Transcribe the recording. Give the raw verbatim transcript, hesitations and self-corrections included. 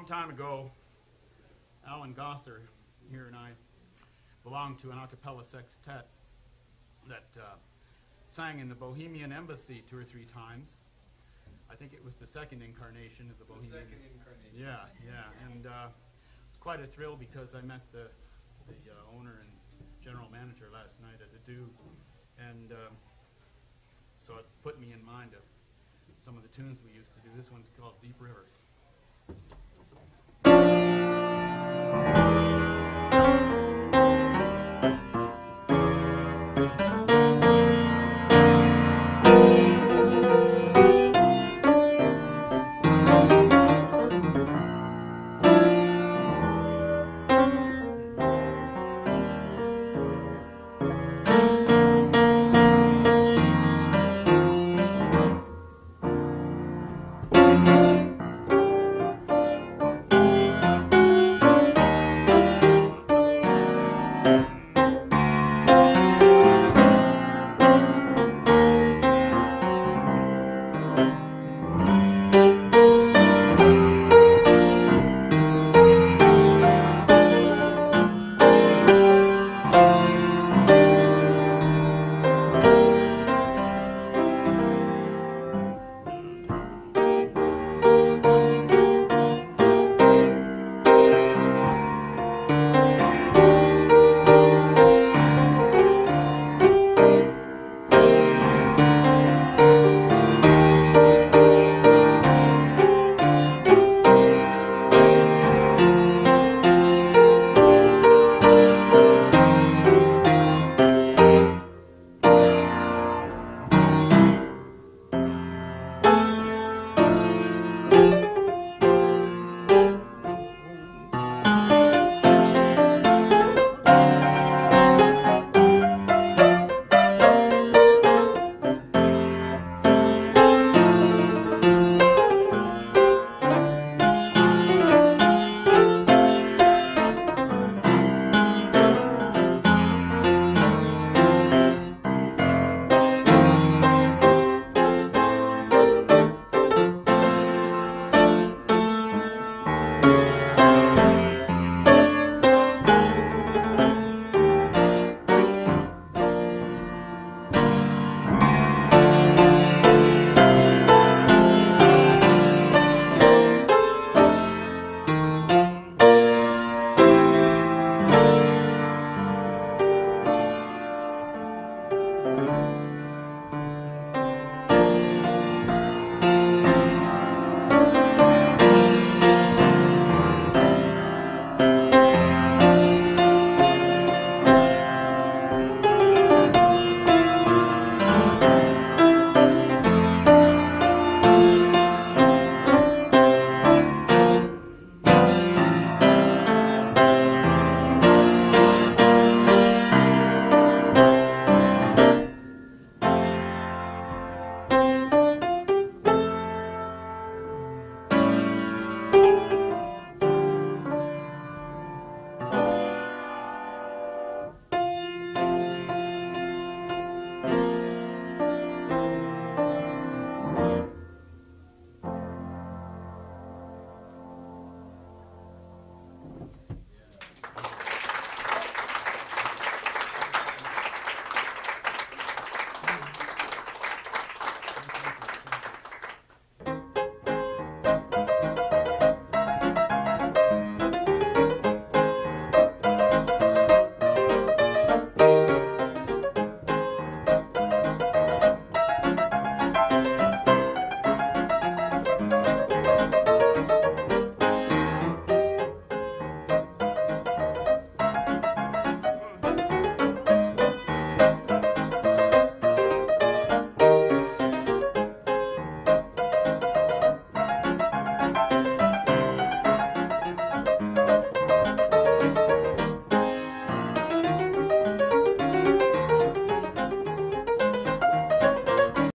long time ago, Alan Gosser here and I belonged to an a cappella sextet that uh, sang in the Bohemian Embassy two or three times. I think it was the second incarnation of the, the Bohemian. Second incarnation. Yeah, yeah, and uh, it's quite a thrill because I met the the uh, owner and general manager last night at the Do, and um, so it put me in mind of some of the tunes we used to do. This one's called Deep River.